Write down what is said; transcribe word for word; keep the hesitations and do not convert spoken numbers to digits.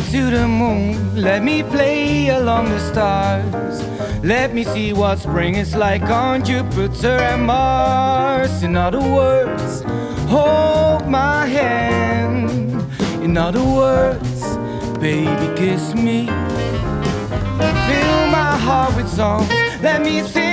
to the moon, let me play along the stars. Let me see what spring is like on Jupiter and Mars. In other words, hold my hand. In other words, baby, kiss me. Fill my heart with songs, let me sing